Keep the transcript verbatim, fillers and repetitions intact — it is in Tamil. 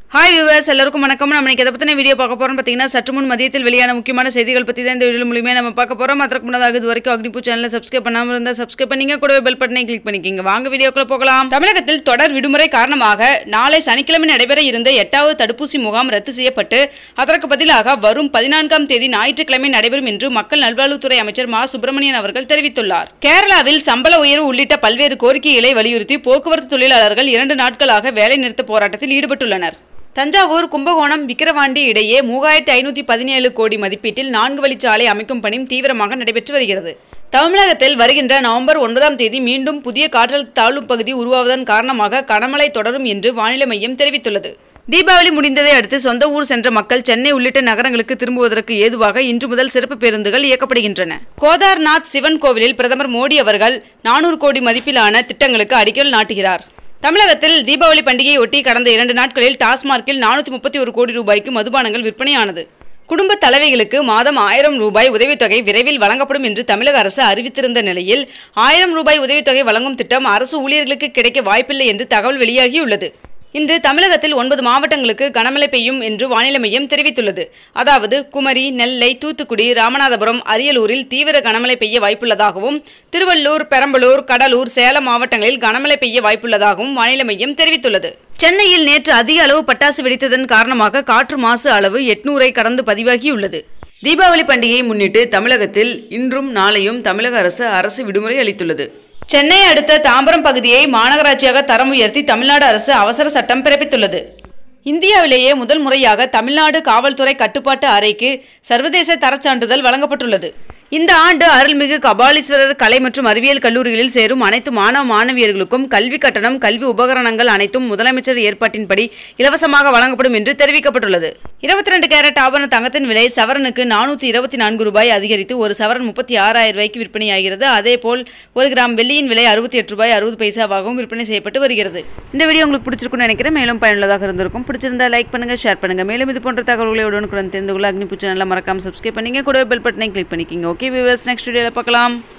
ஹாய் வியூவர்ஸ், எல்லாருக்கும் வணக்கம். நம்ம இன்னைக்கு எதை பற்றின வீடியோ பார்க்க போகிறோம் பார்த்தீங்கன்னா, சற்று முன் மதியத்தில் வெளியான முக்கியமான செய்திகள் பற்றி தான் இந்த வீடியோ மூலியமாக நம்ம பார்க்க போகிறோம். அதற்கு முன்னதாக இது வரைக்கும் அக்னிபூ சேனலை சப்ஸ்கிரைப் பண்ணாமல் இருந்தால் சப்ஸ்கிரைப் பண்ணிங்க, கூடவே பெல் பட்டனை கிளிக் பண்ணிக்கிங்க. வாங்க வீடியோக்குள்ள போகலாம். தமிழகத்தில் தொடர் விடுமுறை காரணமாக நாளை சனிக்கிழமை நடைபெற இருந்த எட்டாவது தடுப்பூசி முகாம் ரத்து செய்யப்பட்டு அதற்கு பதிலாக வரும் பதினான்காம் தேதி ஞாயிற்றுக்கிழமை நடைபெறும் என்று மக்கள் நல்வாழ்வுத்துறை அமைச்சர் மா சுப்பிரமணியன் அவர்கள் தெரிவித்துள்ளார். கேரளாவில் சம்பள உயர்வு உள்ளிட்ட பல்வேறு கோரிக்கைகளை வலியுறுத்தி போக்குவரத்து தொழிலாளர்கள் இரண்டு நாட்களாக வேலை நிறுத்த போராட்டத்தில் ஈடுபட்டுள்ளனர். தஞ்சாவூர் கும்பகோணம் விக்கிரவாண்டி இடையே மூவாயிரத்தி ஐநூற்றி பதினேழு கோடி மதிப்பீட்டில் நான்கு வழிச்சாலை அமைக்கும் பணியும் தீவிரமாக நடைபெற்று வருகிறது. தமிழகத்தில் வருகின்ற நவம்பர் ஒன்பதாம் தேதி மீண்டும் புதிய காற்றழுத்த தாழ்வு பகுதி உருவாவதன் காரணமாக கனமழை தொடரும் என்று வானிலை மையம் தெரிவித்துள்ளது. தீபாவளி முடிந்ததை அடுத்து சொந்த ஊர் சென்ற மக்கள் சென்னை உள்ளிட்ட நகரங்களுக்கு திரும்புவதற்கு ஏதுவாக இன்று முதல் சிறப்பு பேருந்துகள் இயக்கப்படுகின்றன. கோதார்நாத் சிவன் கோவிலில் பிரதமர் மோடி அவர்கள் நானூறு கோடி மதிப்பிலான திட்டங்களுக்கு அடிக்கல் நாட்டுகிறார். தமிழகத்தில் தீபாவளி பண்டிகையை ஒட்டி கடந்த இரண்டு நாட்களில் டாஸ்மார்க்கில் நானூற்றி முப்பத்தி ஒரு கோடி ரூபாய்க்கு மதுபானங்கள் விற்பனையானது. குடும்ப தலைவிகளுக்கு மாதம் ஆயிரம் ரூபாய் உதவித்தொகை விரைவில் வழங்கப்படும் என்று தமிழக அரசு அறிவித்திருந்த நிலையில் ஆயிரம் ரூபாய் உதவித்தொகை வழங்கும் திட்டம் அரசு ஊழியர்களுக்கு கிடைக்க வாய்ப்பில்லை என்று தகவல் வெளியாகியுள்ளது. இன்று தமிழகத்தில் ஒன்பது மாவட்டங்களுக்கு கனமழை பெய்யும் என்று வானிலை மையம் தெரிவித்துள்ளது. அதாவது குமரி, நெல்லை, தூத்துக்குடி, ராமநாதபுரம், அரியலூரில் தீவிர கனமழை பெய்ய வாய்ப்புள்ளதாகவும், திருவள்ளூர், பெரம்பலூர், கடலூர், சேலம் மாவட்டங்களில் கனமழை பெய்ய வாய்ப்புள்ளதாகவும் வானிலை மையம் தெரிவித்துள்ளது. சென்னையில் நேற்று அதிக அளவு பட்டாசு வெடித்ததன் காரணமாக காற்று மாசு அளவு எட்நூறை கடந்து பதிவாகியுள்ளது. தீபாவளி பண்டிகையை முன்னிட்டு தமிழகத்தில் இன்றும் நாளையும் தமிழக அரசு அரசு விடுமுறை அளித்துள்ளது. சென்னை அடுத்த தாம்பரம் பகுதியை மாநகராட்சியாக தரம் உயர்த்தி தமிழ்நாடு அரசு அவசர சட்டம் பிறப்பித்துள்ளது. இந்தியாவிலேயே முதல் முறையாக தமிழ்நாடு காவல்துறை கட்டுப்பாட்டு அறைக்கு சர்வதேச தரச்சான்றிதழ் வழங்கப்பட்டுள்ளது. இந்த ஆண்டு அருள்மிகு கபாலீஸ்வரர் கலை மற்றும் அறிவியல் கல்லூரிகளில் சேரும் அனைத்து மாணவ மாணவியர்களுக்கும் கல்வி கட்டணம், கல்வி உபகரணங்கள் அனைத்தும் முதலமைச்சர் ஏற்பாட்டின்படி இலவசமாக வழங்கப்படும் என்று தெரிவிக்கப்பட்டுள்ளது. இருபத்தி ரெண்டு கேரட் ஆபரண தங்கத்தின் விலை சவரனுக்கு நானூற்றி இருபத்தி நான்கு ரூபாய் அதிகரித்து ஒரு சவரன் முப்பத்தி ஆறாயிரம் ரூபாய்க்கு விற்பனையாகிறது. அதேபோல் ஒரு கிராம் வெள்ளியின் விலை அறுபத்தி எட்டு ரூபாய் அறுபது பைசாவாகவும் விற்பனை செய்யப்பட்டு வருகிறது. இந்த வீடியோ உங்களுக்கு பிடிச்சிருக்குன்னு நினைக்கிறேன். மேலும் பயனுள்ளதாக இருந்திருக்கும். பிடிச்சிருந்தா லைக் பண்ணுங்க, ஷேர் பண்ணுங்க. மேலும் இது போன்ற தகவல்களை உடனுக்குடன் தெரிந்து கொள்ள அக்னிபூ சேனலை மறக்காம சப்ஸ்கிரைப் பண்ணிங்க, கூடவே பெல் பட்டனை கிளிக் பண்ணிக்கிங்க. ஓகே வியூவர்ஸ், நெக்ஸ்ட் வீடியோல பார்க்கலாம்.